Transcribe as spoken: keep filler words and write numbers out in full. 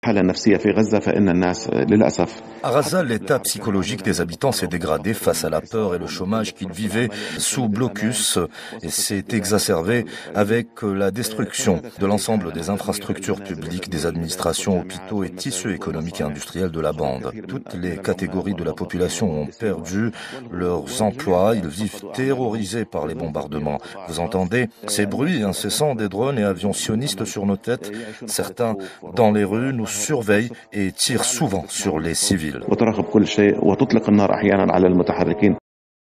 À Gaza, l'état psychologique des habitants s'est dégradé face à la peur et le chômage qu'ils vivaient sous blocus et s'est exacerbé avec la destruction de l'ensemble des infrastructures publiques, des administrations, hôpitaux et tissus économiques et industriels de la bande. Toutes les catégories de la population ont perdu leurs emplois, ils vivent terrorisés par les bombardements. Vous entendez ces bruits incessants des drones et avions sionistes sur nos têtes. Certains, dans les rues, nous surveillent et tirent souvent sur les civils.